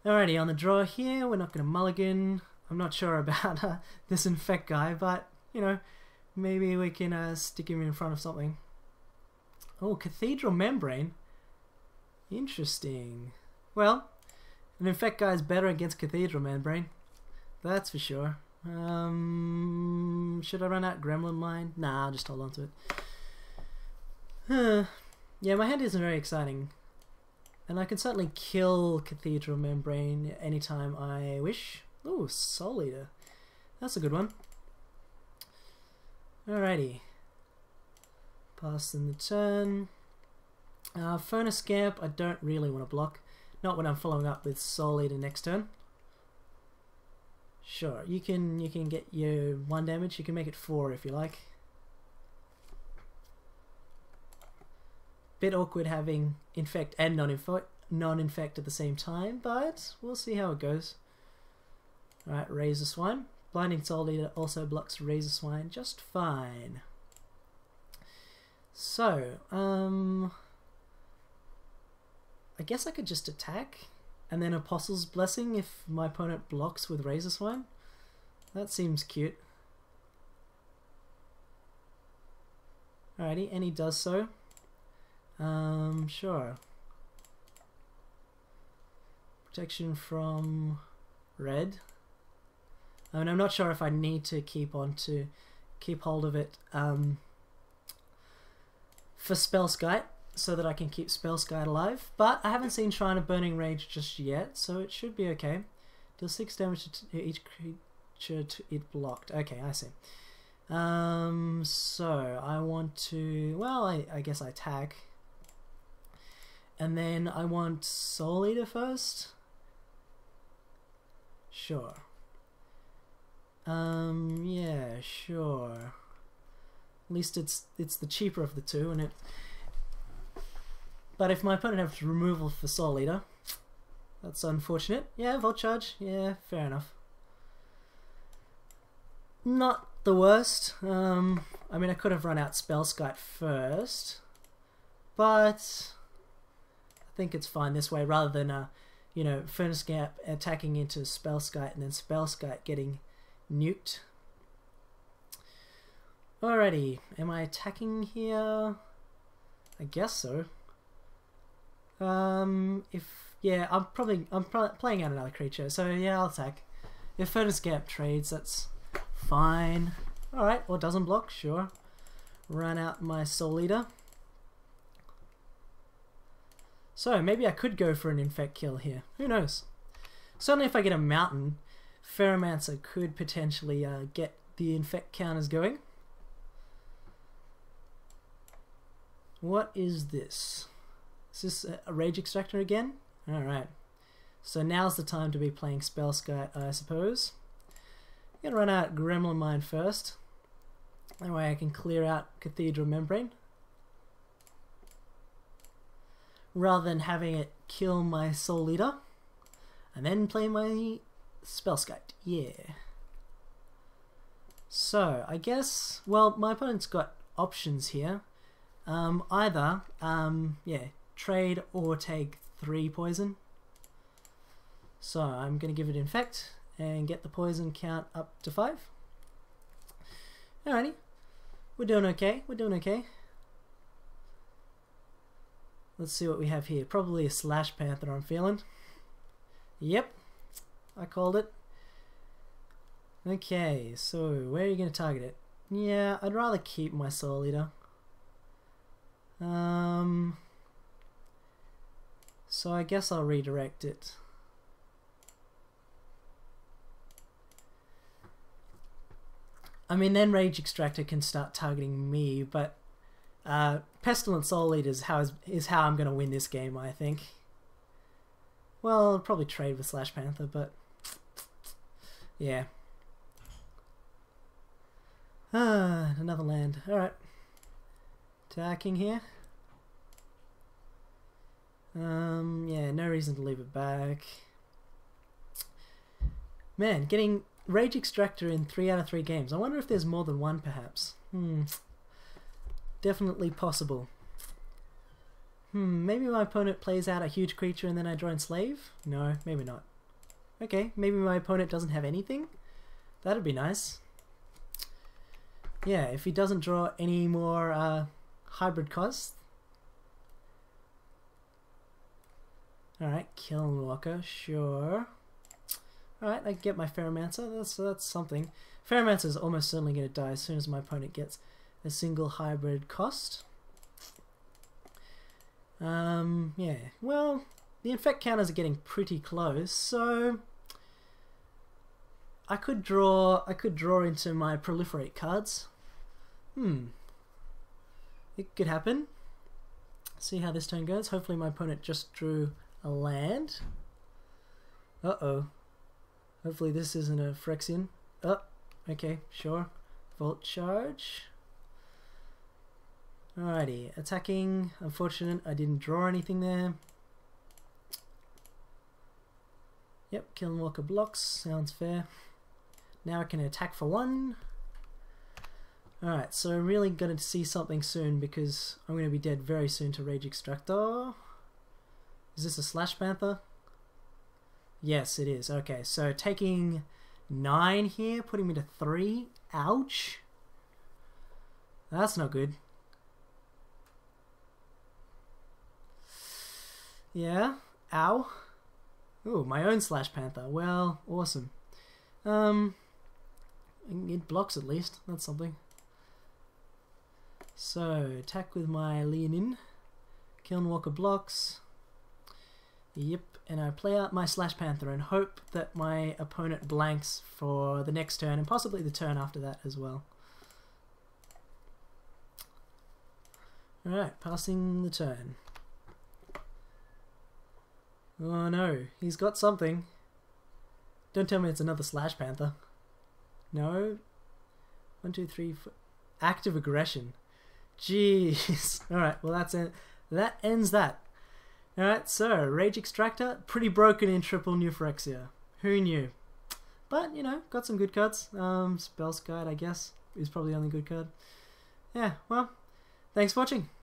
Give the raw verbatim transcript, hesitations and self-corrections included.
Alrighty, on the draw here, we're not going to mulligan. I'm not sure about uh, this infect guy, but, you know, maybe we can uh, stick him in front of something. Oh, Cathedral Membrane. Interesting. Well, an infect guy is better against Cathedral Membrane. That's for sure. Um, should I run out Gremlin Mine? Nah, I'll just hold on to it. Huh. Yeah, my hand isn't very exciting. And I can certainly kill Cathedral Membrane anytime I wish. Ooh, Soul Eater. That's a good one. Alrighty. Pass in the turn. Uh, Furnace Scamp, I don't really want to block. Not when I'm following up with Soul Eater next turn. Sure, you can you can get your one damage. You can make it four if you like. Bit awkward having infect and non-infect non-infect at the same time, but we'll see how it goes. Alright, Razor Swine. Blinding Soul Eater also blocks Razor Swine just fine. So, um, I guess I could just attack and then Apostle's Blessing if my opponent blocks with Razor Swine. That seems cute. Alrighty, and he does so. Um, sure. Protection from red. I mean, I'm not sure if I need to keep on to keep hold of it um, for Spellskite so that I can keep Spellskite alive, but I haven't seen Shrine of Burning Rage just yet, so it should be okay. Deal six damage to each creature to it blocked. Okay, I see. Um, so I want to, well, I, I guess I attack. And then I want Soul Eater first. Sure. Um, yeah, sure. At least it's it's the cheaper of the two, and it. But if my opponent has removal for Soul Eater, that's unfortunate. Yeah, Volt Charge. Yeah, fair enough. Not the worst. Um, I mean, I could have run out Spellskite first, but I think it's fine this way rather than uh, you know, Furnace Gap attacking into Spellskite and then Spellskite getting nuked. Alrighty, am I attacking here? I guess so. Um, if yeah, I'm probably I'm pro playing out another creature, so yeah, I'll attack. If Furnace Gap trades, that's fine. Alright, or doesn't block, sure. Run out my Soul Eater. So maybe I could go for an infect kill here. Who knows? Certainly if I get a mountain, Ferromancer could potentially uh, get the infect counters going. What is this? Is this a Rage Extractor again? Alright. So now's the time to be playing Spellskite, I suppose. I'm going to run out Gremlin Mine first. That way I can clear out Cathedral Membrane, rather than having it kill my Soul Eater and then play my Spellskite. Yeah. So I guess, well, my opponent's got options here. Um, either um, yeah, trade or take three poison. So I'm going to give it Infect and get the poison count up to five. Alrighty, we're doing okay. We're doing okay. Let's see what we have here. Probably a Slash Panther, I'm feeling. Yep, I called it. Okay, so where are you going to target it? Yeah, I'd rather keep my Soul Eater. Um, so I guess I'll redirect it. I mean, then Rage Extractor can start targeting me, but uh, Pestilent Soul Eater is how, is, is how I'm going to win this game, I think. Well, I'll probably trade with Slash Panther, but yeah. Ah, another land. Alright. Attacking here. Um, yeah, no reason to leave it back. Man, getting Rage Extractor in three out of three games. I wonder if there's more than one, perhaps. Hmm. Definitely possible. Hmm, maybe my opponent plays out a huge creature and then I draw Enslave? No, maybe not. Okay, maybe my opponent doesn't have anything. That'd be nice. Yeah, if he doesn't draw any more uh, hybrid costs. Alright, Kilnwalker, sure. Alright, I get my Phyrexia, that's, that's something. Phyrexia is almost certainly going to die as soon as my opponent gets a single hybrid cost. Um, yeah, well, the infect counters are getting pretty close, so I could draw I could draw into my proliferate cards. Hmm. It could happen. See how this turn goes. Hopefully my opponent just drew a land. Uh-oh. Hopefully this isn't a Phyrexian. Oh, okay, sure. Volt charge. Alrighty, attacking. Unfortunate, I didn't draw anything there. Yep, Kilnwalker blocks. Sounds fair. Now I can attack for one. Alright, so really going to see something soon because I'm going to be dead very soon to Rage Extractor. Is this a Slash Panther? Yes, it is. Okay, so taking nine here, putting me to three. Ouch. That's not good. Yeah. Ow. Ooh, my own Slash Panther. Well, awesome. Um, it blocks at least. That's something. So, attack with my Leonin. Kilnwalker blocks. Yep, and I play out my Slash Panther and hope that my opponent blanks for the next turn and possibly the turn after that as well. Alright, passing the turn. Oh no, he's got something. Don't tell me it's another Slash Panther. No. One, two, three, four. Active aggression. Jeez. Alright, well that's it. That ends that. Alright, so Rage Extractor, pretty broken in triple new Phyrexia. Who knew? But, you know, got some good cards. Um, Spell's Guide, I guess, is probably the only good card. Yeah, well, thanks for watching.